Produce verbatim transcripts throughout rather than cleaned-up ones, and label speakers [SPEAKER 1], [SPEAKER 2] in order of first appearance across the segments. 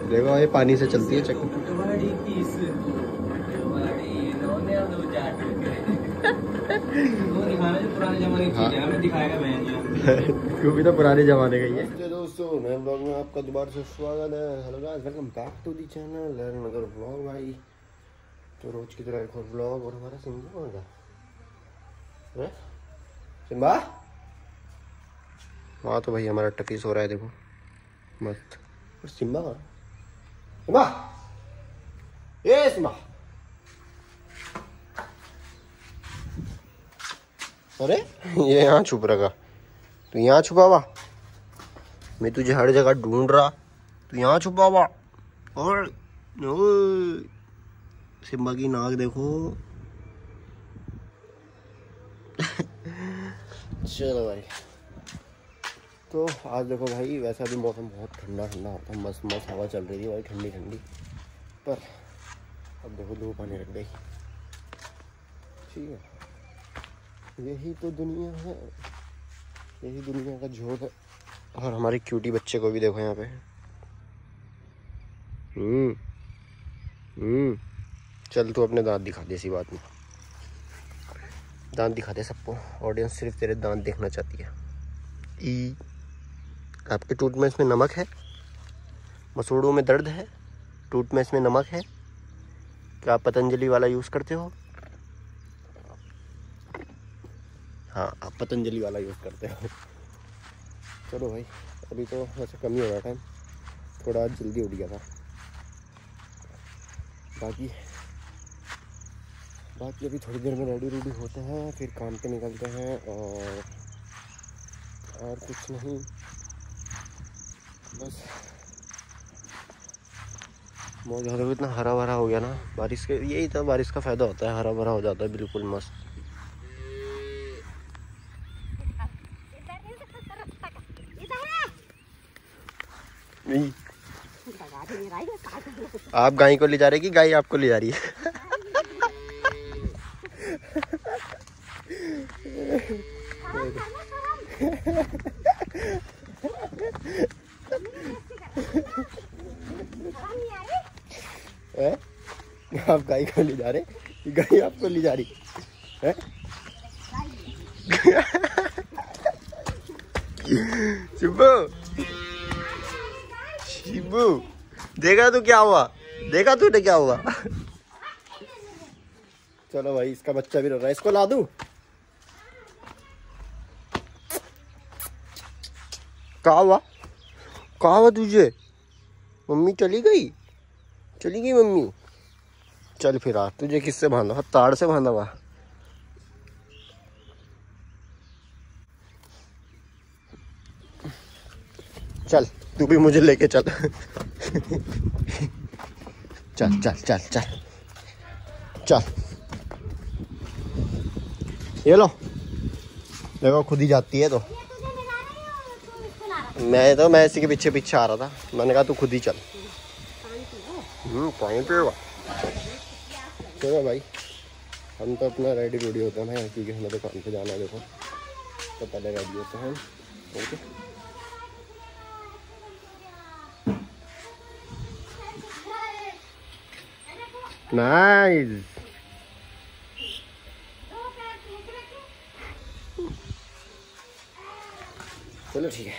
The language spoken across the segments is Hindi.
[SPEAKER 1] देखो ये पानी से चलती है चक्कर।
[SPEAKER 2] पुराने जमाने की चीज़ है, हमें दिखाएगा मैं
[SPEAKER 1] क्यों भी तो पुराने जमाने का ही है। दोस्तों नए ब्लॉग में आपका दोबारा से स्वागत है। Hello guys, welcome back to the channel Laharnagar blog. भाई तो रोज की तरह एक और ब्लॉग। और हमारा सिम्बा कौन था? सिम्बा वहाँ तो भाई हमारा टकी सो रहा है, देखो मस्त। और सिम्बा कहाँ? सिम्बा, ये सिम्बा, अरे ये यहाँ छुप रखा। तू यहाँ छुपा हुआ, मैं तुझे हर जगह ढूंढ रहा, तू यहाँ छुपा हुआ। और सिम्बा की नाक देखो। चलो भाई, तो आज देखो भाई, वैसा भी मौसम बहुत ठंडा ठंडा होता है, मस्त मस्त हवा चल रही है भाई, ठंडी ठंडी। पर अब देखो धूप आने लग गई। ठीक है, यही तो दुनिया है, यही दुनिया का झोंक है। और हमारे क्यूटी बच्चे को भी देखो यहाँ पे। हम्म हम्म चल तू अपने दांत दिखा दे, इसी बात में दांत दिखा दे सबको। ऑडियंस सिर्फ तेरे दांत देखना चाहती है। ई आपके टूथमेश में नमक है, मसूड़ों में दर्द है, टूथमेश में नमक है। क्या आप पतंजलि वाला यूज़ करते हो? हाँ, आप पतंजलि वाला यूज़ करते हो। चलो भाई, अभी तो वैसे कम ही हो रहा टाइम, थोड़ा आज जल्दी उठ गया था। बाकी बाकी अभी थोड़ी देर में रेडी रेडी होते हैं, फिर काम पे निकलते हैं। और और कुछ नहीं, बस मौज हो। इतना हरा भरा हो गया ना बारिश के, यही तो बारिश का फ़ायदा होता है, हरा भरा हो जाता है बिल्कुल मस्त। नहीं, आप गाय को ले जा रहे कि गाय आपको ले जा रही है? है? आप गाय को ले जा रहे, गाय आपको ले जा रही है? शिबू, शिबू, देखा तू क्या हुआ? देखा तूने क्या हुआ? चलो भाई, इसका बच्चा भी रह रहा है, इसको ला दूं? कहाँ हुआ? कहाँ हुआ तुझे? मम्मी चली गई, चली गई मम्मी। चल फिर आ, तुझे किससे बांधा हुआ? ताड़ से बांधा हुआ। चल तू भी मुझे लेके चल। चल चल चल चल चल, ये लो देखो, खुद ही जाती है। तो मैं तो मैं इसी के पीछे पीछे आ रहा था, मैंने कहा तू खुद ही चल। हम्म पानी पिएगा? चलो भाई, हम तो अपना रेडी रेडी होते हैं ना, क्योंकि हमें दुकान पे जाना है। देखो तो पहले रेडी होते हैं। Okay, nice. चलो ठीक है,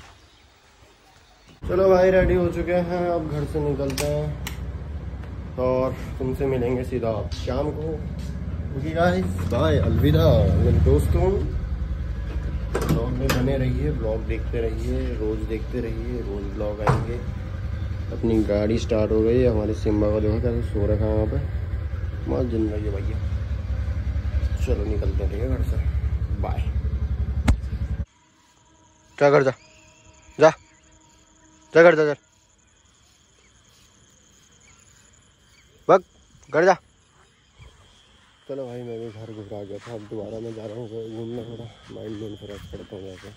[SPEAKER 1] चलो भाई रेडी हो चुके हैं, अब घर से निकलते हैं और तुमसे मिलेंगे सीधा शाम को। ओके गाइस, बाय, अलविदा मेरे दोस्तों। ब्लॉग में बने रहिए, ब्लॉग देखते रहिए, रोज़ देखते रहिए, रोज़ ब्लॉग आएंगे। अपनी गाड़ी स्टार्ट हो गई है, हमारे सिम्बा का जो है कैसे सो रखा है वहाँ पे, मस्त जिंदगी है भैया। चलो निकलते हैं घर से, बाय। जा घर, जा जा जा घर, जा जा बग घर जा। चलो भाई, मैं भी घर घुरा गया था, अब दोबारा मैं जा रहा हूँ घूमने, थोड़ा माइंड में फ्रेश करता हूँ जाके।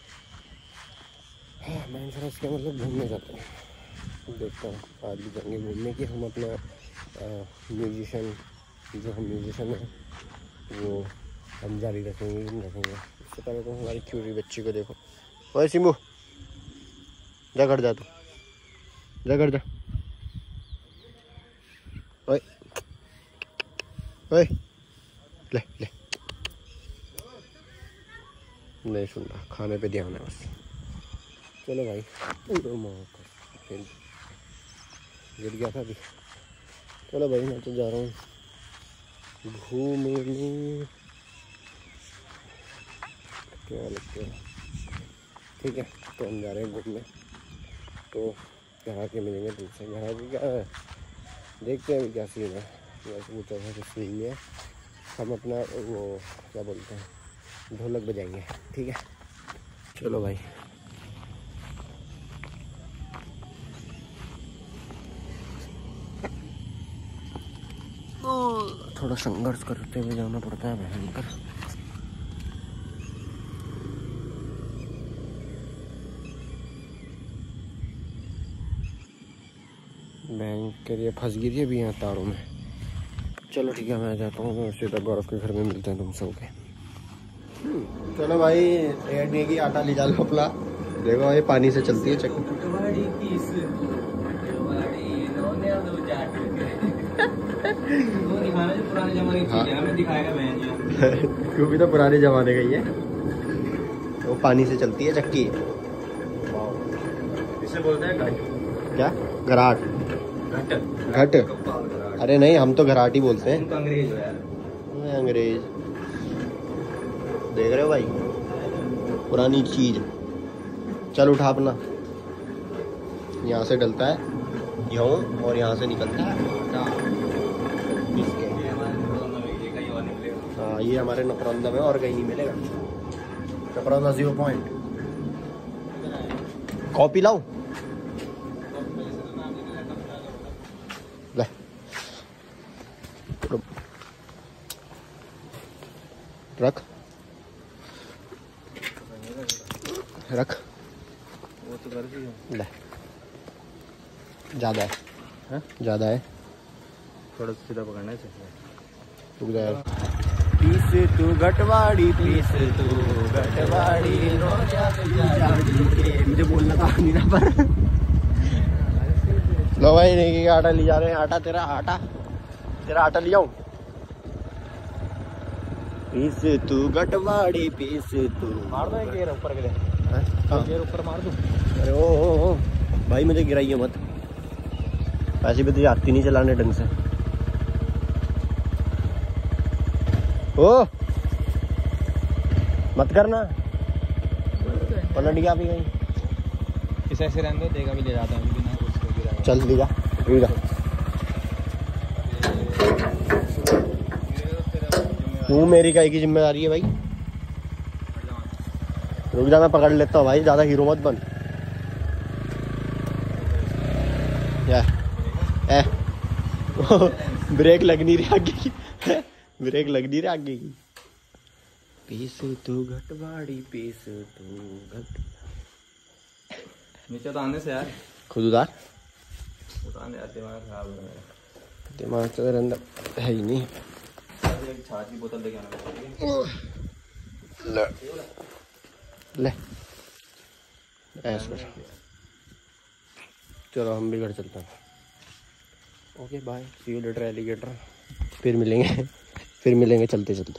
[SPEAKER 1] हाँ, माइंड फ्रेश क्या मतलब, घूमने जाते हैं। देखता हूँ आज भी जाएंगे घूमने की। हम अपना म्यूजिशियन, जो हम म्यूजिशियन हैं वो हम जारी रखेंगे रखेंगे इससे पहले तो हमारी क्यूरी बच्ची को देखो। ओए सिम्बू, जा घर जा, तू जा घर जा। ओए ओए ले ले, नहीं सुन रहा, खाने पे ध्यान है बस। चलो भाई, फिर गिर गया था अभी। चलो भाई मैं तो जा रहा हूँ घूमने, क्या लगता है। ठीक है, तो हम जा रहे हैं घूमने, तो घर आके मिलेंगे तुमसे। घर आके क्या है, देखते हैं अभी क्या सीन है। वैसे वो तो कुछ नहीं है, हम अपना वो क्या बोलते हैं ढोलक बजाएंगे। ठीक है, चलो भाई। थोड़ा संघर्ष करते हुए जाना पड़ता है भयंकर। बैंक के लिए फंस गई थी अभी यहाँ तारों में। चलो ठीक है, मैं जाता हूँ सीधा गौरव के घर में, मिलते हैं तुम सब के। चलो भाई, एक मैगी आटा ले जा लो अपना। देखो ये पानी से चलती है चक्की।
[SPEAKER 2] पुराने जमाने की चीज़ है, हमें दिखाएगा बहन जी।
[SPEAKER 1] क्योंकि तो पुराने जमाने का ही है, वो पानी से चलती है चक्की।
[SPEAKER 2] इसे बोलते हैं घट।
[SPEAKER 1] क्या? घराट?
[SPEAKER 2] घट
[SPEAKER 1] घट? अरे नहीं, हम तो घराट ही बोलते हैं।
[SPEAKER 2] तुम तो अंग्रेज हो यार।
[SPEAKER 1] अंग्रेज देख रहे हो भाई, पुरानी चीज। चल उठा अपना, यहाँ से डलता है यूं और यहाँ से निकलता है आटा। हाँ, ये हमारे नपरौंदा में और कहीं नहीं मिलेगा। नपरौंदा जीरो पॉइंट। कॉपी लाओ, ले रख रख,
[SPEAKER 2] वो तो कर दी
[SPEAKER 1] ले। ज़्यादा है,
[SPEAKER 2] हाँ?
[SPEAKER 1] ज़्यादा है,
[SPEAKER 2] थोड़ा सीधा पकड़ना है चाहिए।
[SPEAKER 1] रुक जाए। पीस तू गटवाड़ी, पीस तू गटवाड़ी, मुझे बोलना था नहीं ना पर। लो भाई, नहीं आटा ले जा रहे हैं। आटा तेरा, आटा तेरा आटा ले जाऊं। पीस तू गटवाड़ी, पीस तू।
[SPEAKER 2] मार दो एक गेर ऊपर के लिए,
[SPEAKER 1] हाँ
[SPEAKER 2] गेर ऊपर मार दो।
[SPEAKER 1] अरे ओ, ओ, ओ भाई, मुझे गिराइए मत, ऐसे भी तुझे आती नहीं चलाने ढंग से। ओ मत करना, पलट गया अभी कहीं।
[SPEAKER 2] इसे ऐसे रहने दो, देगा भी ले जाता हूँ बिना उसको गिराए।
[SPEAKER 1] चल लीजा, रुक जा। तू मेरी काहे की जिम्मेदारी है भाई? रुक जा, मैं पकड़ लेता हूँ भाई, ज्यादा हीरो मत बन। या ए ब्रेक लग नहीं रही आगे की, ब्रेक लग नहीं रही आगे की। पीस तू घटवाड़ी, पीस तू घट।
[SPEAKER 2] नीचे तो आने से यार,
[SPEAKER 1] खुद उतार।
[SPEAKER 2] उतारने यार, दिमाग खराब हो गया।
[SPEAKER 1] दिमाग तो तेरे अंदर है ही नहीं।
[SPEAKER 2] एक छाछ की बोतल लेके आना।
[SPEAKER 1] ले ले ऐसे। चलो हम भी घर चलते हैं। Okay bye, see you later alligator. फिर मिलेंगे, फिर मिलेंगे चलते चलते।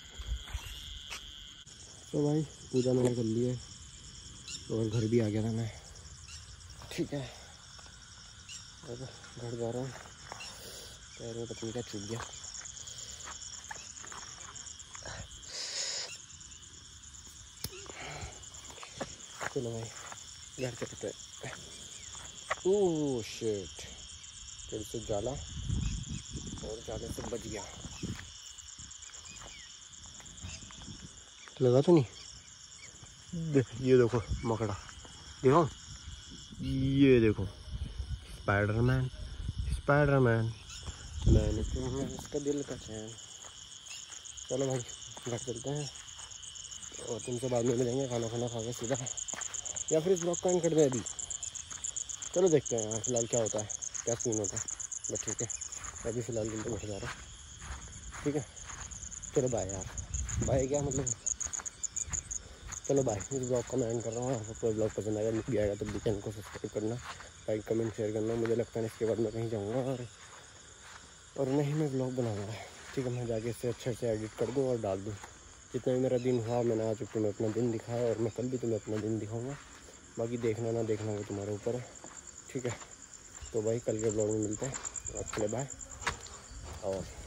[SPEAKER 1] तो भाई पूजा मैंने कर ली है और घर भी आ गया था मैं। ठीक है, अब घर जा रहा हूँ। पैर में पता नहीं क्या चुभ गया। चलो भाई घर चलते हैं। ओह शिट, फिर से जाला और जाले से बच गया। लगा तो नहीं? दे, ये देखो मकड़ा, देखो ये देखो, स्पाइडरमैन स्पाइडरमैन, मैंने तो मैं इसका दिल का चैन। चलो भाई घर चलते हैं और तुमसे बाद में मिलेंगे खाना खाना खा के सीधा, या फिर इस ब्लॉग का एंड कर दें अभी। चलो देखते हैं फिलहाल क्या होता है, क्या सीन होता है। बस ठीक है, अभी फ़िलहाल दिन तो बैठ जा रहा हूँ। ठीक है, चलो बाय यार। बाय क्या मतलब, चलो बाय। इस ब्लॉग का मैं एंड कर रहा हूँ। आपको ब्लॉग पसंद आएगा, भी आएगा तो चैनल को सब्सक्राइब करना, लाइक कमेंट शेयर करना। मुझे लगता है इसके बाद मैं कहीं जाऊँगा और और नहीं मैं ब्लॉग बनाऊँगा। ठीक है, मैं जाके इसे अच्छे से एडिट कर दूँ और डाल दूँ। जितना भी मेरा दिन हुआ मैंने आज तुम्हें अपना दिन दिखाया और मैं कल भी तुम्हें अपना दिन दिखाऊँगा। बाकी देखना ना देखना वो तुम्हारे ऊपर है। ठीक है, तो भाई कल के ब्लॉग में मिलते हैं। आज के लिए बाय। और